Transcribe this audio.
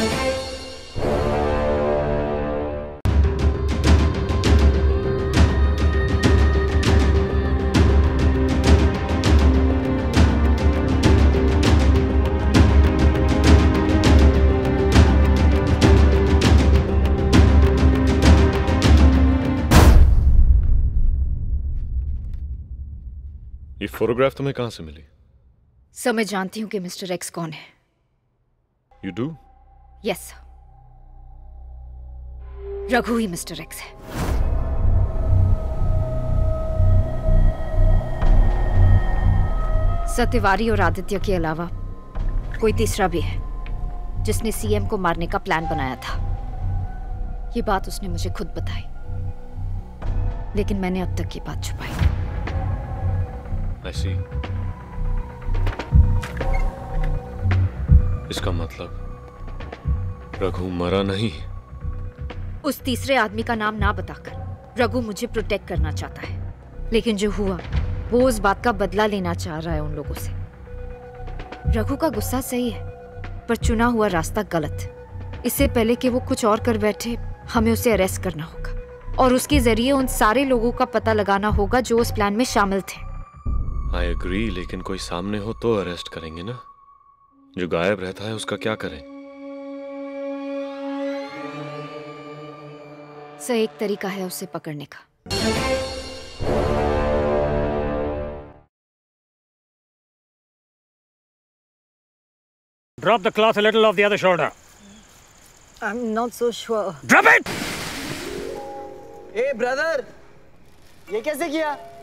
ये फोटोग्राफ तुम्हें कहां से मिली? सर, मैं जानती हूँ कि मिस्टर एक्स कौन है। You do? Yes sir, Raghu ही मिस्टर एक्स है। सत्यवारी और आदित्य के अलावा कोई तीसरा भी है जिसने सीएम को मारने का प्लान बनाया था। ये बात उसने मुझे खुद बताई, लेकिन मैंने अब तक ये बात छुपाई। I see. इसका मतलब रघु मरा नहीं। उस तीसरे आदमी का नाम ना बताकर रघु मुझे प्रोटेक्ट करना चाहता है, लेकिन जो हुआ वो उस बात का बदला लेना चाह रहा है उन लोगों से। रघु का गुस्सा सही है, पर चुना हुआ रास्ता गलत। इससे पहले कि वो कुछ और कर बैठे, हमें उसे अरेस्ट करना होगा और उसके जरिए उन सारे लोगों का पता लगाना होगा जो उस प्लान में शामिल थे। I agree, लेकिन कोई सामने हो तो अरेस्ट करेंगे ना। जो गायब रहता है उसका क्या करें? सर, एक तरीका है उसे पकड़ने का। Drop the cloth a little off the other shoulder. I'm not so sure. Drop it! Hey brother, ये कैसे किया?